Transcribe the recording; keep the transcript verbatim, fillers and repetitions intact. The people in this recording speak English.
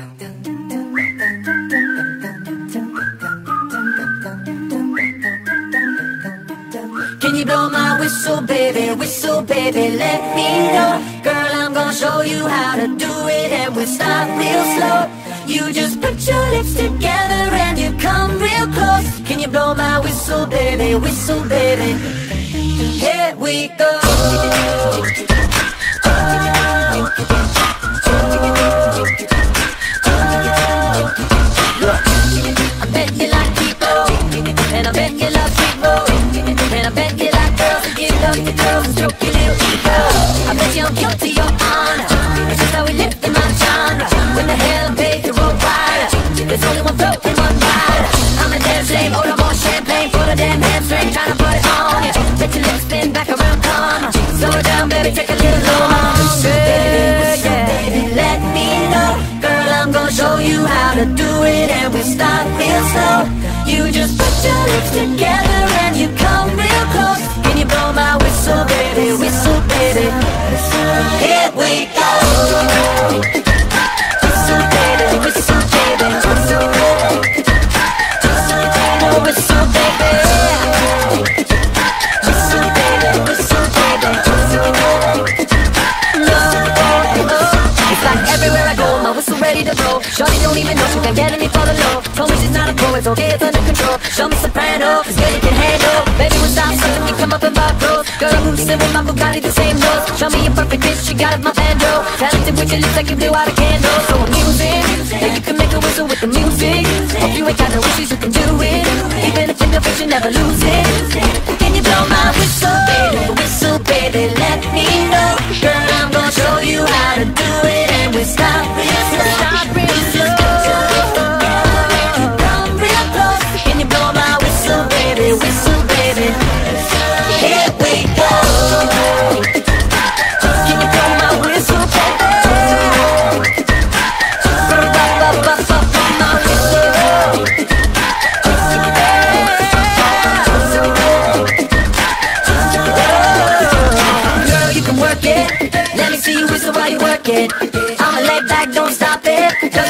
Can you blow my whistle, baby, whistle, baby, let me know. Girl, I'm gonna show you how to do it, and we'll start real slow. You just put your lips together and you come real close. Can you blow my whistle, baby, whistle, baby? Here we go. I bet you like people, and I bet you love people, and I bet you like girls that give love to girls and stroke your little ego. I bet you're guilty, your honor. It's just how we live in my genre. When the hell paid the road wider, there's only one float and one rider. I'm a damn shame, order more champagne for the damn hamstring, trying to put it on ya. Let your lips spin back around, come on. Slow it down, baby, take a little longer. Baby, baby, let me know. Girl, I'm gonna show you how to do it, and we start real slow. You just put your lips together and you come real close. Can you blow my whistle, baby, whistle, baby? Here we go. Whistle, baby, whistle, baby, whistle, baby. Oh, whistle, baby. Whistle, baby, whistle, baby, whistle, baby. It's like everywhere I go, my whistle ready to blow. Shorty don't even know she can't get any for the low. Told me she's not a pro, it's okay, it's under control. Show me soprano, this girl you can handle. Baby, we'll stop something, you come up and vibe pros. Girl, I'm moving with my Bugatti, the same nose. Show me your perfect pitch, she got it, my banjo. Talented with your lips like you blew out a candle. So I'm using, yeah, you can make a whistle with the music. Hope you ain't got no wishes, you can do it. Even if you're fish, you never lose it. Can you blow my whistle, baby, whistle, baby, let me know. Girl, I'm gonna show you how to do it, and we stop real slow. Stop real slow. Can you blow my whistle, baby, whistle, baby? Here we go. Can you blow my whistle, baby? My whistle. Girl, you can work it. Let me see you whistle while you work it. I'ma lay back, don't stop it.